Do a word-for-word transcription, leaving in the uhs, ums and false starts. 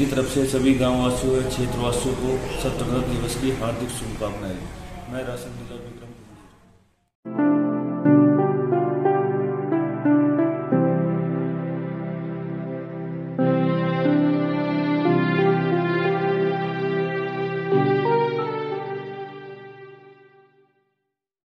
तरफ से सभी गाँववासियों और क्षेत्रवासियों को स्वतंत्रता दिवस की हार्दिक शुभकामनाएं। मैं राशन डीलर